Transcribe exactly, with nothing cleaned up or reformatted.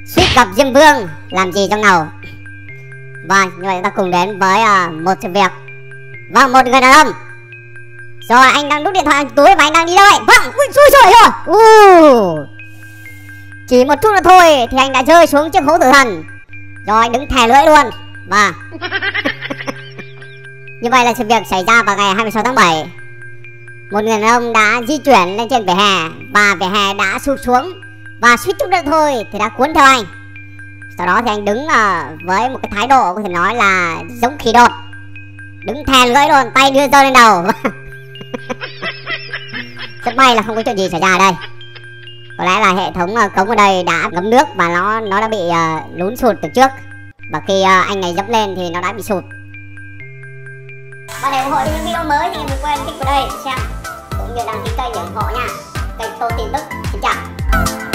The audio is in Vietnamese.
Suýt gặp Diêm Vương làm gì trong ngầu. Vâng, như vậy chúng ta cùng đến với uh, một sự việc. Vâng, một người đàn ông. Rồi anh đang đút điện thoại túi và anh đang đi đâu vậy? Vâng, ui xui rồi rồi. uh. Chỉ một chút nữa thôi thì anh đã rơi xuống chiếc hố tử thần. Rồi đứng thè lưỡi luôn. Vâng. Như vậy là sự việc xảy ra vào ngày hai mươi sáu tháng bảy. Một người đàn ông đã di chuyển lên trên vỉa hè và vỉa hè đã sụp xuống và suýt chút nữa thôi thì đã cuốn theo anh. Sau đó thì anh đứng uh, với một cái thái độ có thể nói là giống khỉ đột, đứng thè lưỡi luôn, tay đưa giơ lên đầu. Rất may là không có chuyện gì xảy ra ở đây. Có lẽ là hệ thống uh, cống ở đây đã ngấm nước và nó nó đã bị uh, lún sụt từ trước. Và khi uh, anh này dẫm lên thì nó đã bị sụt. Và để ủng hộ những video mới thì đừng quên kích vào đây xem cũng như đăng ký kênh để ủng hộ nha. Kênh Tô Tin Tức. Xin chào.